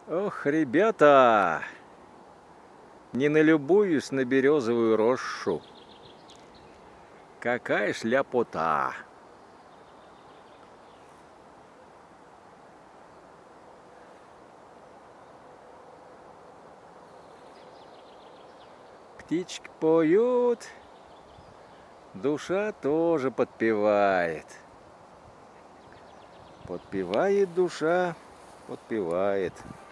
Ох, ребята, не налюбуюсь на березовую рощу. Какая шляпота! Птички поют, душа тоже подпевает. Подпевает душа, подпевает.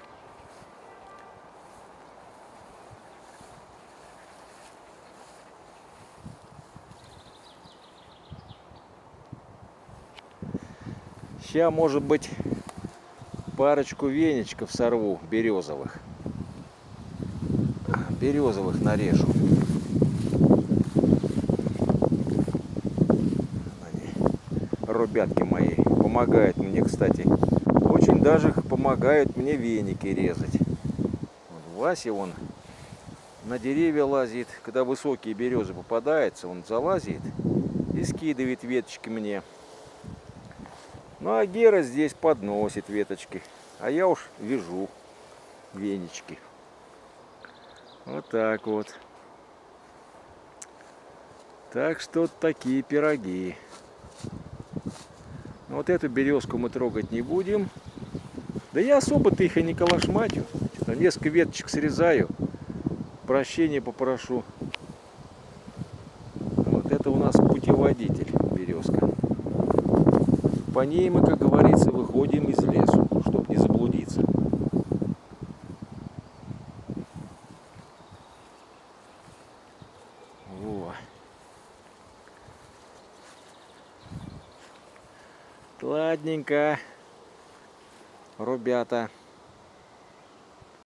Сейчас, может быть, парочку веничков сорву березовых. Березовых нарежу. Ребятки мои помогают мне, кстати. Очень даже помогают мне веники резать. Вот Вася он на деревья лазит. Когда высокие березы попадаются, он залазит и скидывает веточки мне. Ну а Гера здесь подносит веточки. А я уж вяжу венички. Вот так вот. Так что такие пироги. Вот эту березку мы трогать не будем. Да я особо-то их и не калашматю. Несколько веточек срезаю. Прощения попрошу. Вот это у нас путеводитель березка. По ней мы, как говорится, выходим из лесу, чтобы не заблудиться. Во. Ладненько, ребята.